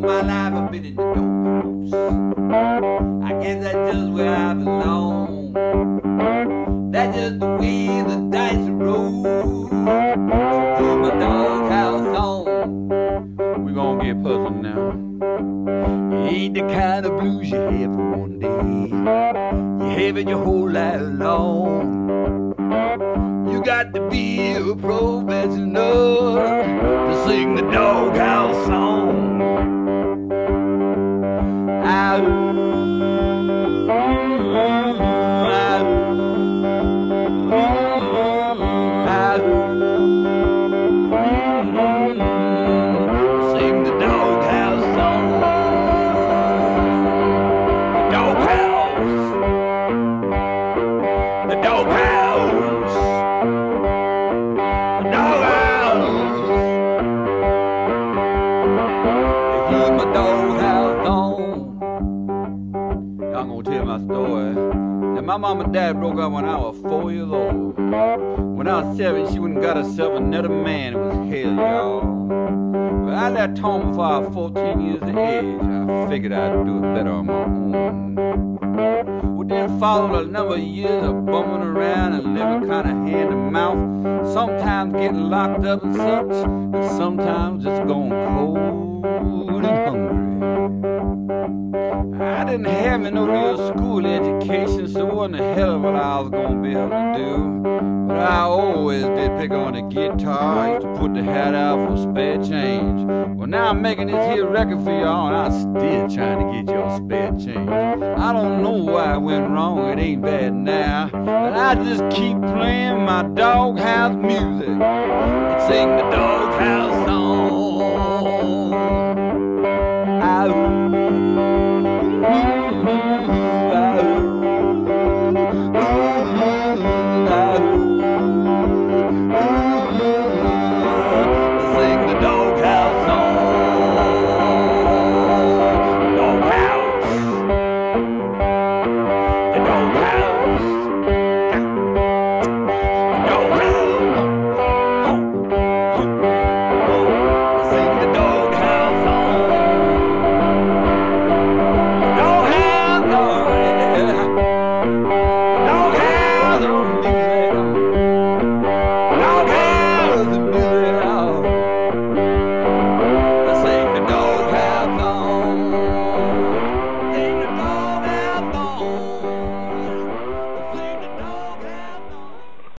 my life I've been in the doghouse. I guess that's just where I belong. That's just the way the dice roll. Put my doghouse on. We gonna get puzzled now. It ain't the kind of blues you have for one day. You have it your whole life long. You got to be a professional to sing the doghouse song. Sing the doghouse song. The doghouse. The doghouse. The doghouse. They keep my doghouse on. I'm gonna tell my story. Now, my mom and dad broke up when I was 4 years old. When I was 7, she went and got herself another man. It was hell, y'all. But I left home before I was 14 years of age. I figured I'd do it better on my own. Well, then followed a number of years of bumming around and living kind of hand to mouth. Sometimes getting locked up and such, and sometimes just going cold and hungry. I didn't have no real school education, so it wasn't a hell of what I was gonna be able to do. But I always did pick on the guitar. I used to put the hat out for spare change. Well, now I'm making this here record for y'all, and I'm still trying to get y'all spare change. I don't know why it went wrong, it ain't bad now, but I just keep playing my doghouse music and sing the doghouse